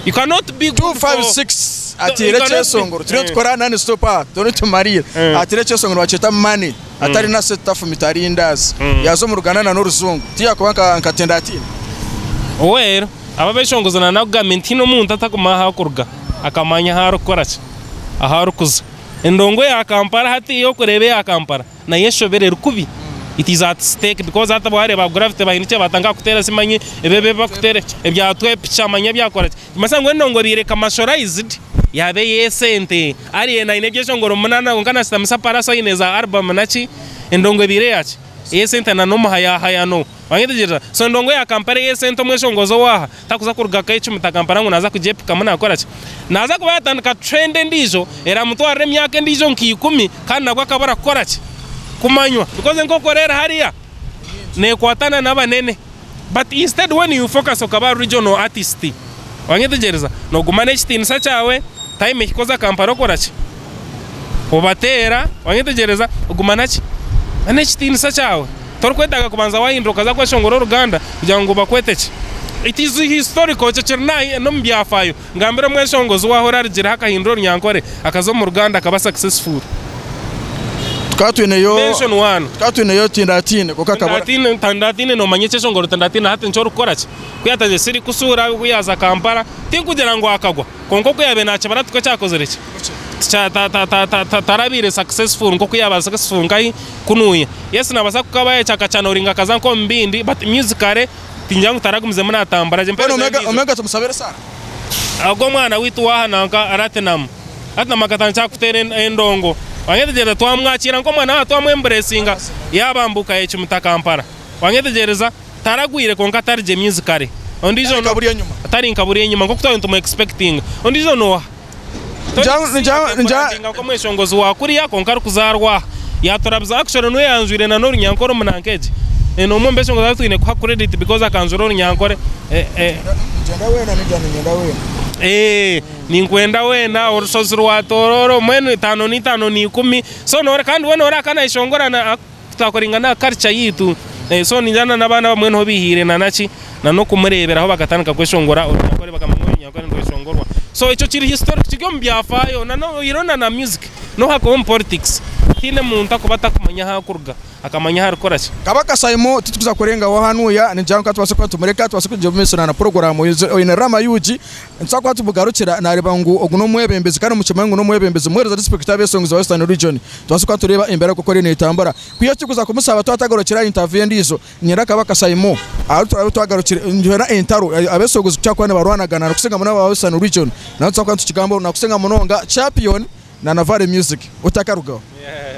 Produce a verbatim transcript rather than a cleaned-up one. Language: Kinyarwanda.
You cannot be good two five six atire Kweshongora turi tukora nani stopa turi tumarira atire Kweshongora baceta money atari na setup mitari indazi yazo mu Ruganda na n'uruzungu tiya kubanka nkatenda ati wera ababeshongozana na government no muntu atakuma hakurga akamanya harukoracha aharukuza endongo ya Kampala hati yo kurebe ya Kampala na Kweshongora it is at stake because at bahare ba gravity bahinice batanga kutera simanyi ebebe bakutere ebya twepe chamanya byakora masango endongo bireka mashorized yabe yesente ari na ine Kweshongora munana ngana stamisa parasa ineza album nachi endongo bire yachi yesente na no haya haya no wangedejera so ndongo ya Kampala yesente mweshongozo waha takuza kuruga kaichu mutakampara ngo naza kujepika muna akora chi naza kubatandika trend ndizo era mutware myaka ndizo nkikumi kandi nagwa kabara kora chi kumanywa because nkokorera hariya ne kwatana nabanene but instead when you focus okaba regional artist wangetegereza no gumanage tin sachawe time ikoza Kampala kora chi obatera wangetegereza gumanage manage tin sachawe torkwetaga kubanza wahinduka za Kweshongora Oluganda kugira ngo bakweteche it is historical chachirna no mbyafayo ngambira mweshongozo wahora rigira hakahindura nyankore akazo mu Ruganda akaba successful katwine yo mention one katwine yo tindatine kokakabara tindatine tandatine no manye Kweshongora tandatine hati nchoro korachi kuyataje siri kusura kuyaza Kampala tinkugira ngo akagwa konko kuyabe nacha baratwe cyakozereke cha ta ta ta ta tarabire successful ngo kuyaba successful ngai kunuye yes nabasa kukabaye chakachana uringa kazanko mbindi but musicale tinjangu taragumize muna atambara je mpero omega omega tumusabere sara ago mwana witu waha nanka aratenam atna makatancha kutere endongo wangetegereza twamwakira ngo mwana twamwembresinga yabambuka echi mutakampara wangetegereza taragwire konka tarje musicale ondizo no atari nkaburiye nyuma ngo kutwa ntumu expecting ondizo no njya njya njya Kweshongora wakuriya konkar kuzarwa yatorabza action no yanjure na no nyankoro munankeje eno mombe Kweshongora twine kwa credit because akanjuro nyankore eh eh njenda wena nijana njenda wena eh ninkwenda wena orusozirwa tororo mwene tano ni tano ni kumi so no kandi wena ora kana Kweshongora na takoringa na culture yitu eh so ninjana nabana bamwe bihire na nachi na no kumurebera aho bagatanka Kweshongora nyankore bakamumenya nyankore Kweshongora so icho kiri historic kigyo mbyafayo na no irona na music no hako politics kine muntu akubata kumanya hakurga akamanya harukora ki Kabaka Simo titukuza kurenga wahanuya ni janka twasoko tumureka twasoko je mesona na program ine rama yuji nsakwa tubugarukira na rebangu oguno mwebembezi kana mukimangu no mwebembezi mwereza district abesongs wa Western region twasoko tureba imbere ko kore netambara kuyo kikuza kumusaba twatagarukira interview ndizo nyira Kabaka Simo aho twagarukira njera entaro abesongozi cyakwane barwanagana kusenga muna wa Western region na nsakwa tukigambo na kusenga munonga champion na Navale music utakaruga yeah.